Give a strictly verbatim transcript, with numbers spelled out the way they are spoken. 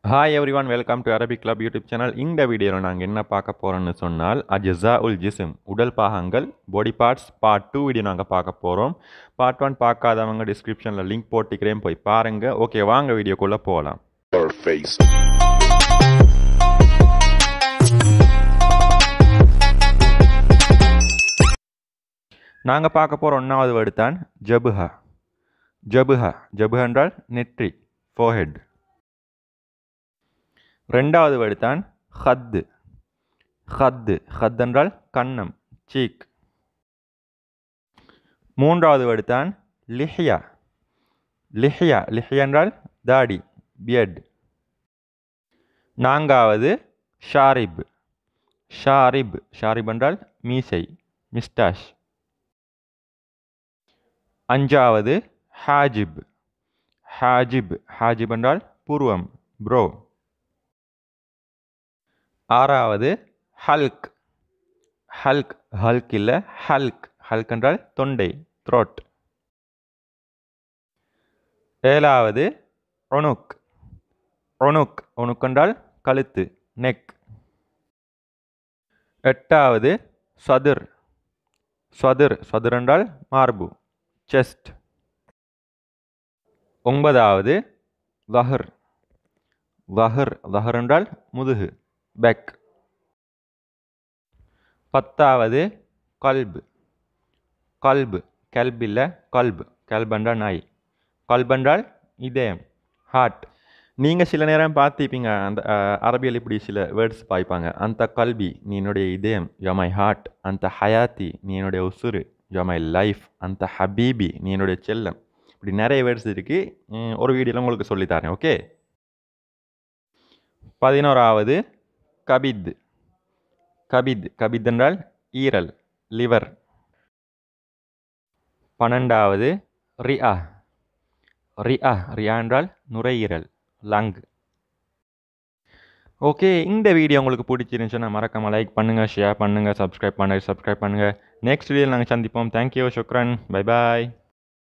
Hi everyone, welcome to Arabic club YouTube channel. இந்த வீடியோவில் நாங்கள் என்ன பார்க்க போகிறோம்னு சொன்னால் அஜ்ஸா உல் ஜிஸ்ம், உடல் பாகங்கள், body parts part two video நாங்கள் பார்க்க போகிறோம். பார்ட் ஒன் பார்க்காதவங்க டிஸ்கிரிப்ஷனில் லிங்க் போட்டுக்கிறேன், போய் பாருங்கள். ஓகே, வாங்க வீடியோக்குள்ளே போகலாம். நாங்கள் பார்க்க போகிற ஒன்றாவது வேர்டு தான் ஜபுஹா. ஜபுஹா ஜபுஹா என்றால் நெற்றி, ஃபோஹெட். ரெண்டாவது வேர்டு தான் ஹத்து. ஹத்து ஹத் என்றால் கன்னம், சீக். மூன்றாவது வேர்டு தான் லிஹ்யா. லிஹ்யா லிஹ்யா என்றால் தாடி, பியர்ட். நான்காவது ஷாரிப். ஷாரிப் ஷாரிப் என்றால் மீசை, மிஸ்டாஷ். அஞ்சாவது ஹாஜிப். ஹாஜிப் ஹாஜிப் என்றால் புருவம், ப்ரோ. ஆறாவது ஹல்க். ஹல்க் ஹல்க் இல்லை, ஹல்க். ஹல்க் என்றால் தொண்டை, த்ரோட். ஏழாவது ஒனுக். ஒனுக் ஒனுக் என்றால் கழுத்து, நெக். எட்டாவது சதுர். சதுர் சதுர் என்றால் மார்பு, செஸ்ட். ஒன்பதாவது லஹர். லஹர் லஹர் என்றால் முதுகு, பேக். பத்தாவது கல்பு. கல்பு கல்ப் இல்லை, கல்பு. கல்ப் என்றால் நாய், கல்ப் என்றால் இதயம், ஹார்ட். நீங்கள் சில நேரம் பார்த்துப்பீங்க, அந்த அரபியில் இப்படி சில வேர்ட்ஸ் பாய்ப்பாங்க. அந்த கல்வி நீ என்னுடைய இதயம், யோ மை ஹார்ட். அந்த ஹயாத்தி நீ என்னுடைய உசுறு, யோ மை லைஃப். அந்த ஹபீபி நீ என்னுடைய செல்லம். இப்படி நிறைய வேர்ட்ஸ் இருக்குது, ஒரு வீடியோவில் உங்களுக்கு சொல்லித்தரேன். ஓகே. பதினோராவது கபித். கபித் கபித் என்றால் ஈரல், லிவர். பன்னெண்டாவது ரியா. ரியா ரியா என்றால் நுரையீரல், லங். ஓகே, இந்த வீடியோ உங்களுக்கு பிடிச்சிருந்துச்சுன்னா மறக்காமல் லைக் பண்ணுங்கள், ஷேர் பண்ணுங்கள், சப்ஸ்கிரைப் பண்ண சப்ஸ்கிரைப் பண்ணுங்கள். நெக்ஸ்ட் வீடியோ நாங்கள் சந்திப்போம். தேங்க்யூ, சுக்ரன், பை பாய்.